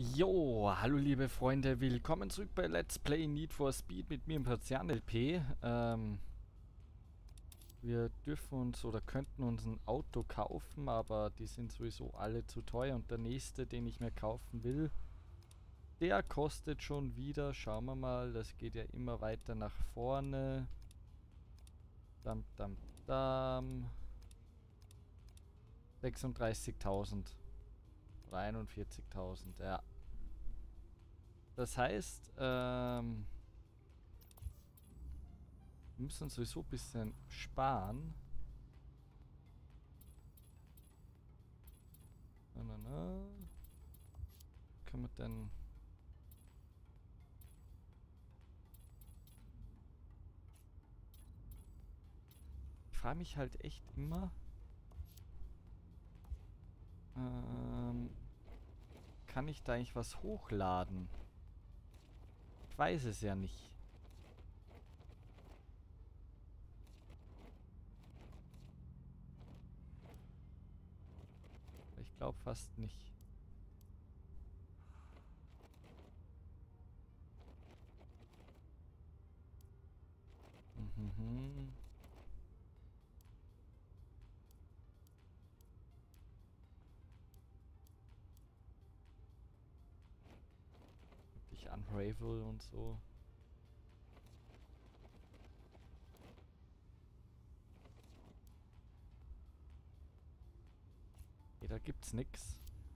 Jo, hallo liebe Freunde, willkommen zurück bei Let's Play Need for Speed mit mir im Perzian LP. Wir dürfen uns oder könnten uns ein Auto kaufen, aber die sind sowieso alle zu teuer und der nächste, den ich mir kaufen will, der kostet schon wieder, schauen wir mal, das geht ja immer weiter nach vorne. Dam, dam, dam. 36.000 oder 41.000, ja. Das heißt, wir müssen sowieso ein bisschen sparen. Können wir denn... Ich frage mich halt echt immer... kann ich da eigentlich was hochladen? Ich weiß es ja nicht. Ich glaube fast nicht. Mhm. Ich Unravel und so. Nee, da gibt's nix.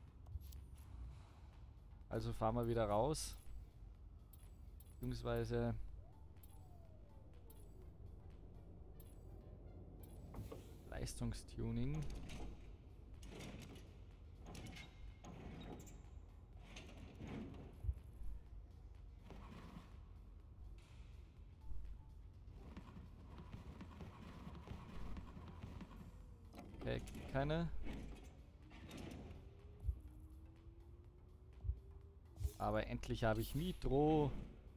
Also fahren wir wieder raus. Beziehungsweise... Leistungstuning. Okay, keine. Aber endlich habe ich Nitro.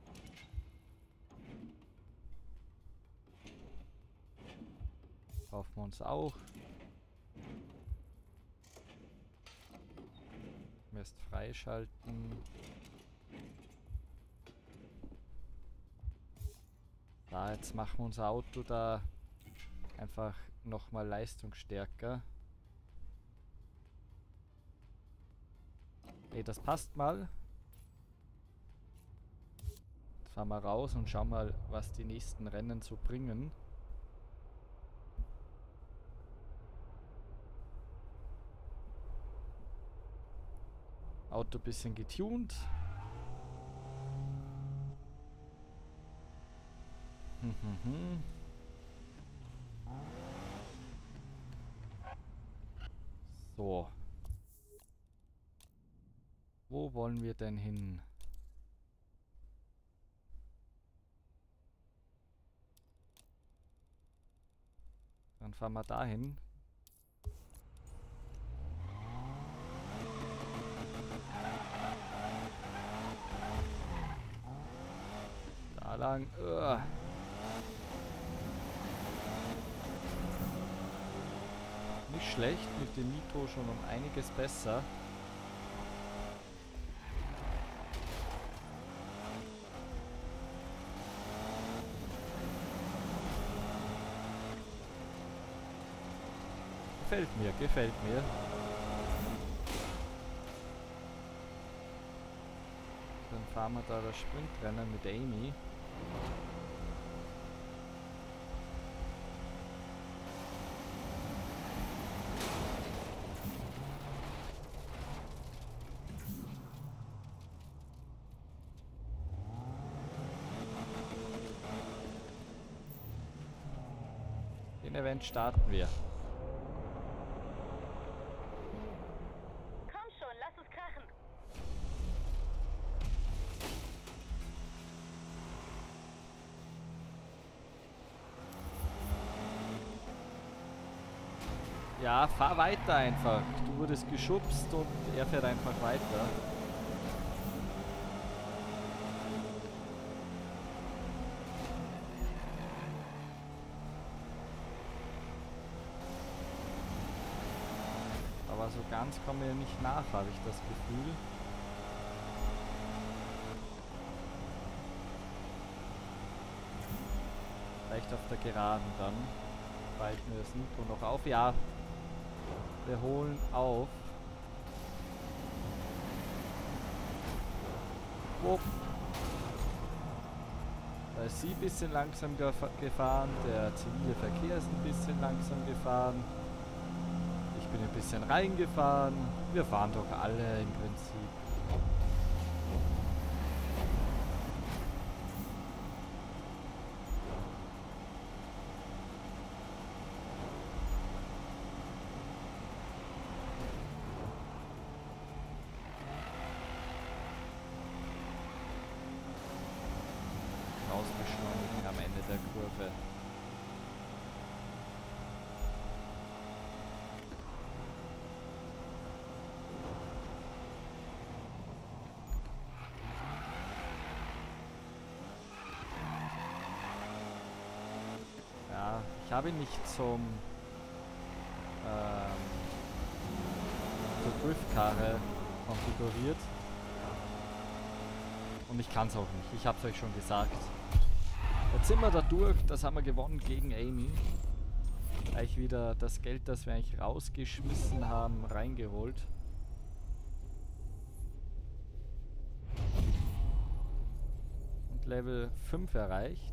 Kaufen wir uns auch. Erst freischalten. Da, jetzt machen wir unser Auto da einfach nochmal leistungsstärker. Okay, das passt mal. Jetzt fahren wir raus und schauen mal, was die nächsten Rennen so bringen. Auto bisschen getuned. So. Wo wollen wir denn hin? Dann fahren wir dahin. Da lang. Nicht schlecht, mit dem Nitro schon um einiges besser. Gefällt mir, gefällt mir. Dann fahren wir da das Sprintrennen mit Amy. Den Event starten wir. Komm schon, lass es krachen. Ja, fahr weiter einfach. Du wurdest geschubst und er fährt einfach weiter. Aber so ganz kommen wir nicht nach, habe ich das Gefühl. vielleicht auf der Geraden dann. Bald mir das Nitro noch auf. Ja, wir holen auf. Wupp. Da ist sie ein bisschen langsam gefahren, der zivile Verkehr ist ein bisschen langsam gefahren. Ich bin ein bisschen reingefahren. Wir fahren doch alle im Prinzip. Rausbeschleunigen am Ende der Kurve. Ja, ich habe ihn nicht zur Driftkarre konfiguriert. Und ich kann es auch nicht. Ich habe es euch schon gesagt. Jetzt sind wir da durch. Das haben wir gewonnen gegen Amy. Gleich wieder das Geld, das wir eigentlich rausgeschmissen haben, reingeholt. Und Level 5 erreicht.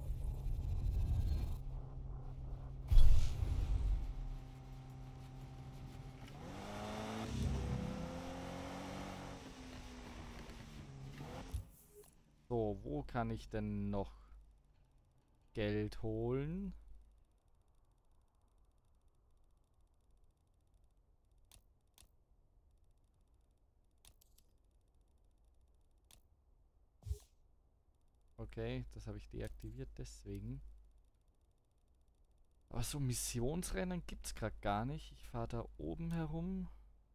So, wo kann ich denn noch Geld holen? Okay, das habe ich deaktiviert, deswegen. Aber so Missionsrennen gibt es gerade gar nicht. Ich fahre da oben herum.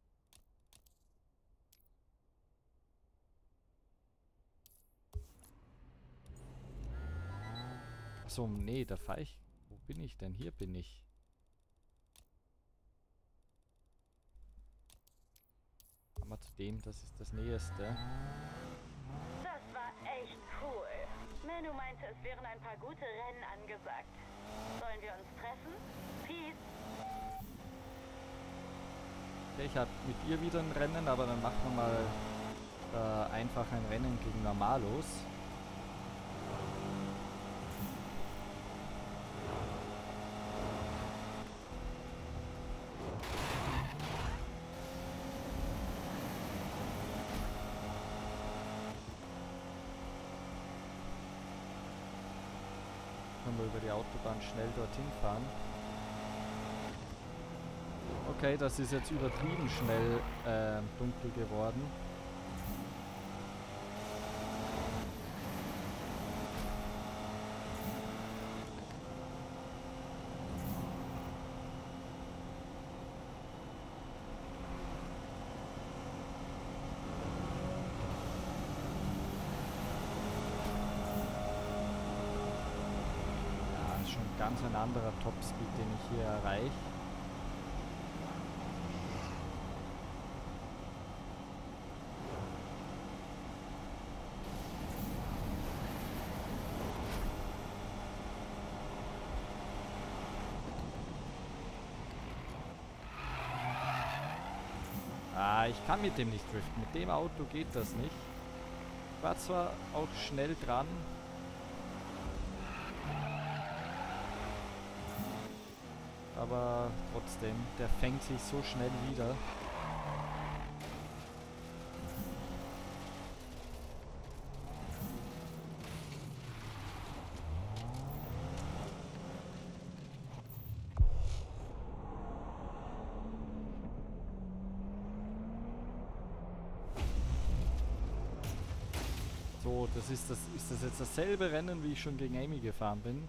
Achso, nee, da fahre ich. Wo bin ich denn? Hier bin ich. Aber zu dem, das ist das Nächste. Das war echt cool. Manu meinte, es wären ein paar gute Rennen angesagt. Sollen wir uns treffen? Peace. Okay, ich habe mit ihr wieder ein Rennen, aber dann machen wir mal einfach ein Rennen gegen Normalos. Können wir über die Autobahn schnell dorthin fahren. Okay, das ist jetzt übertrieben schnell dunkel geworden. Ja, ist schon ganz ein anderer Topspeed, den ich hier erreiche. Ah, ich kann mit dem nicht driften. Mit dem Auto geht das nicht. Ich war zwar auch schnell dran. Aber trotzdem, der fängt sich so schnell wieder. So, ist das jetzt dasselbe Rennen, wie ich schon gegen Amy gefahren bin?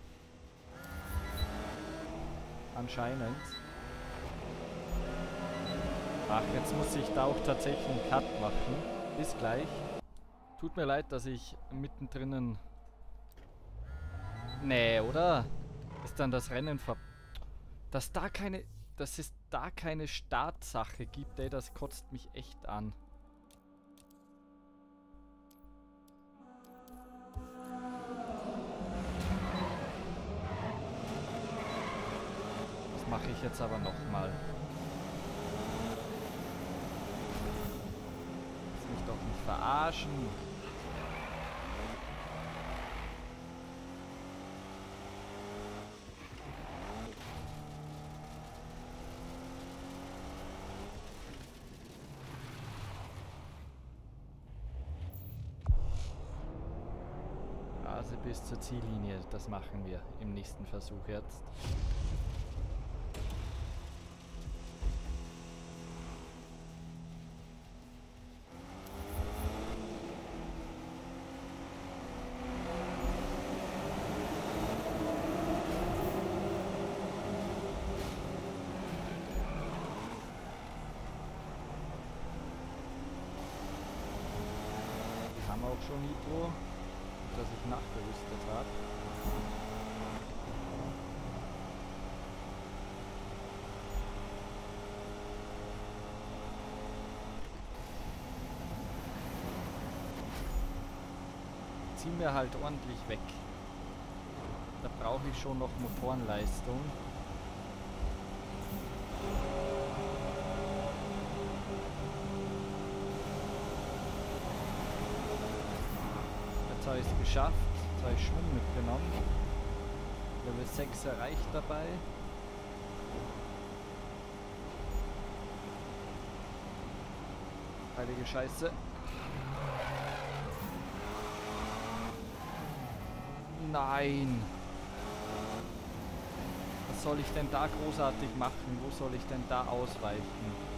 Anscheinend. Ach, jetzt muss ich da auch tatsächlich einen Cut machen. Bis gleich. Tut mir leid, dass ich mittendrin... Nee, oder? Ist dann das Rennen Dass es da keine Startsache gibt, ey, das kotzt mich echt an. ich jetzt aber nochmal. Lass mich doch nicht verarschen. Also bis zur Ziellinie, das machen wir im nächsten Versuch jetzt. Die haben auch schon Nitro, dass ich nachgerüstet habe. Ziehen wir halt ordentlich weg. Da brauche ich schon noch Motorenleistung. Jetzt habe ich es geschafft. Jetzt habe ich Schwung mitgenommen. Level 6 erreicht dabei. Heilige Scheiße. Nein! Was soll ich denn da großartig machen? Wo soll ich denn da ausweichen?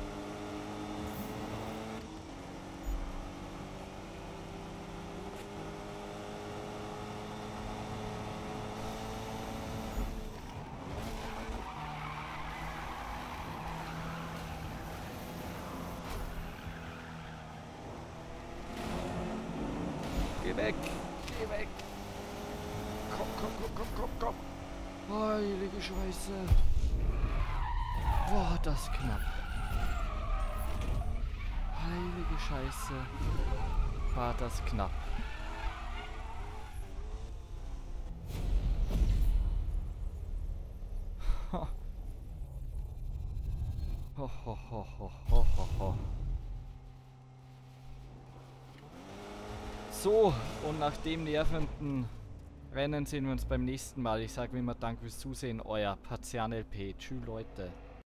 Geh weg! Geh weg! Komm, komm, komm, komm, komm, komm! Heilige Scheiße! Boah, das ist knapp! Heilige Scheiße! War das knapp! Ho. Ho, ho, ho, ho, ho, ho, ho. So, und nach dem nervenden Rennen sehen wir uns beim nächsten Mal. Ich sage wie immer Dank fürs Zusehen, euer Partian LP. Tschüss Leute.